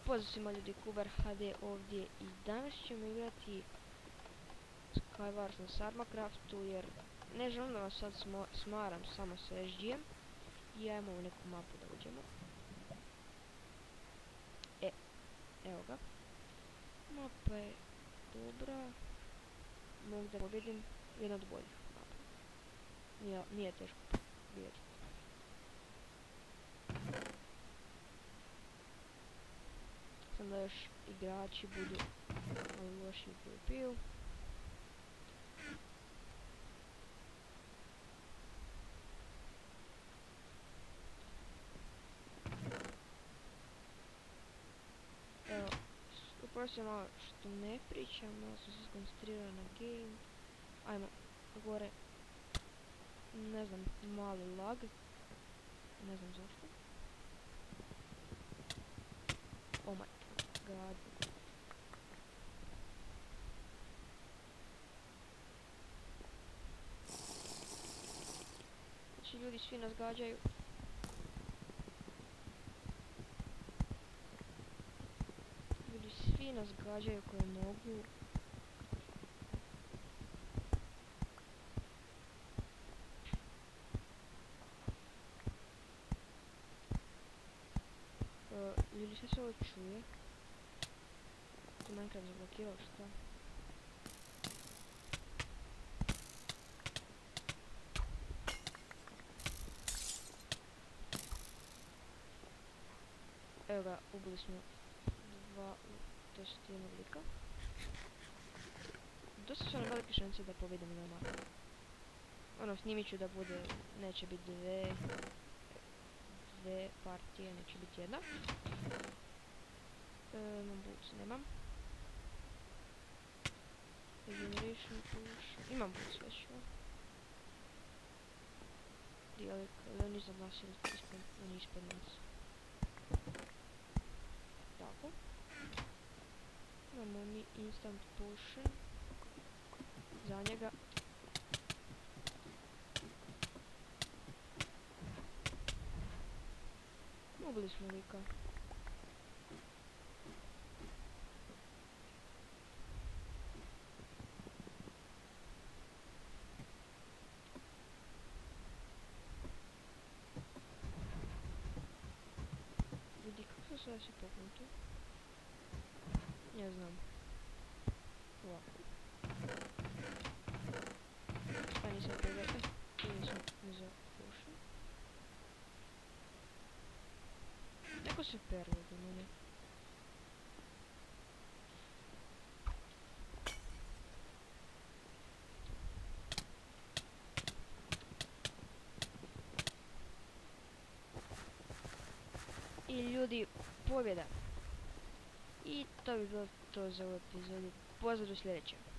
Pozdrav svima ljudi, Kuber HD ovdje i danas ćemo igrati Skywars na Sarmacraftu jer ne želim da vas sad smaram samo sa SG-em i ajmo u neku mapu da uđemo. Evo ga. Mapa je dobra, mogu da pobjedim, jedna od boljih mapa. Nije teško pobijediti. Sam da još igrači budu malo loši u PvP-u. Evo, uprosim malo što ne pričam, malo sam se skoncentrirao na game. Ajmo, gore, ne znam, mali lag, ne znam zašto. Oh my god. Znači ljudi svi nas gađaju. Ljudi svi nas gađaju koje mogu. Ljudi sve se ovo čuje. Tu Minecraft zablokirao šta? Evo ga, ubili smo jednog lika. Dosta su nam velike šanse da pobjedimo na mapu. Ono, snimit ću da bude, neće biti dve partije, neće biti jedna. Imam boots, nemam. Regeneration push, imam boots već, ja. Dijelik, ali oni za nas oni ispred nas. Tako. Imamo mi instant potion. Za njega. Ubili smo lika. Ljudi, kako se sve si poknuti? Ne znam. Ovako. Pa nisam pogledao. Nisam za potion. Neko se perlo do mene. I ljudi, pobjeda. I to bi bilo to za ovu epizodu. Pozdrav do sljedeće.